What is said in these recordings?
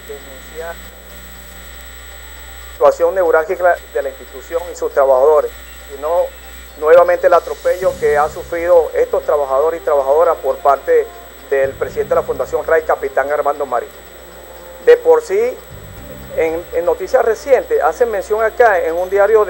denunciar la situación neurálgica de la institución y sus trabajadores, sino nuevamente el atropello que han sufrido estos trabajadores y trabajadoras por parte del presidente de la Fundación RAI, capitán Armando Marín. De por sí, en noticias recientes, hacen mención acá en un diario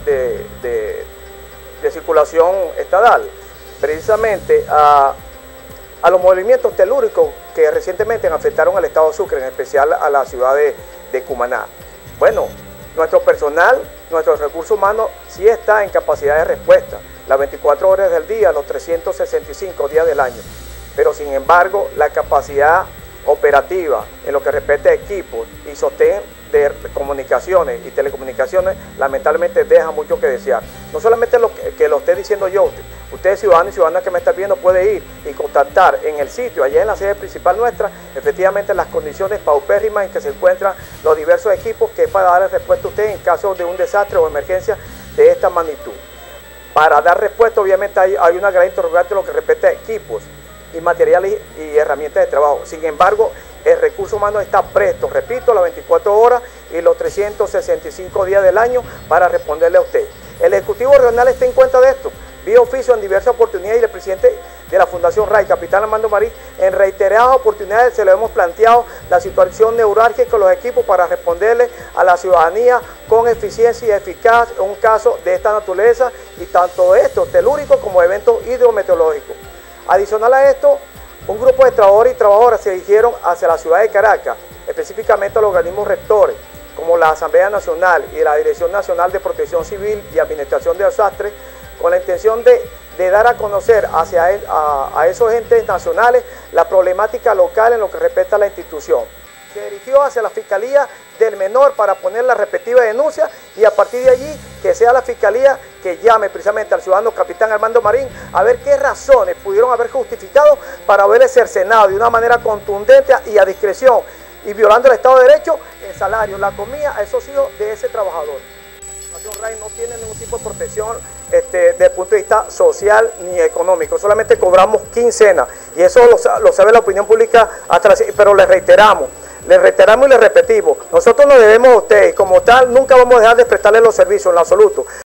de circulación estadal, precisamente a los movimientos telúricos que recientemente afectaron al estado de Sucre, en especial a la ciudad de Cumaná. Bueno, nuestro personal, nuestros recursos humanos sí está en capacidad de respuesta, las 24 horas del día, los 365 días del año, pero sin embargo la capacidad operativa en lo que respecta a equipos y sostén de comunicaciones y telecomunicaciones lamentablemente deja mucho que desear. No solamente lo que lo esté diciendo yo, usted ciudadano y ciudadana que me está viendo puede ir y contactar en el sitio, allá en la sede principal nuestra, efectivamente las condiciones paupérrimas en que se encuentran los diversos equipos que es para darle respuesta a usted en caso de un desastre o emergencia de esta magnitud. Para dar respuesta obviamente hay una gran interrogante en lo que respecta a equipos y materiales y herramientas de trabajo. Sin embargo, el recurso humano está presto, repito, las 24 horas y los 365 días del año para responderle a usted. El Ejecutivo Regional está en cuenta de esto. Vía oficio en diversas oportunidades y el presidente de la Fundación RAI, capitán Armando Marín, en reiteradas oportunidades se lo hemos planteado la situación neurálgica con los equipos para responderle a la ciudadanía con eficiencia y eficaz en un caso de esta naturaleza y tanto esto telúrico como eventos hidrometeorológicos. Adicional a esto, un grupo de trabajadores y trabajadoras se dirigieron hacia la ciudad de Caracas, específicamente a los organismos rectores, como la Asamblea Nacional y la Dirección Nacional de Protección Civil y Administración de Desastres, con la intención de dar a conocer a esos entes nacionales la problemática local en lo que respecta a la institución. Se dirigió hacia la Fiscalía del Menor para poner la respectiva denuncia y a partir de allí que sea la Fiscalía que llame precisamente al ciudadano capitán Armando Marín a ver qué razones pudieron haber justificado para haberle cercenado de una manera contundente y a discreción y violando el Estado de Derecho el salario, la comida a esos hijos de ese trabajador. La Fundación RAI no tiene ningún tipo de protección desde el punto de vista social ni económico, solamente cobramos quincena y eso lo sabe la opinión pública, pero les reiteramos y les repetimos, nosotros nos debemos a ustedes y como tal nunca vamos a dejar de prestarles los servicios en lo absoluto.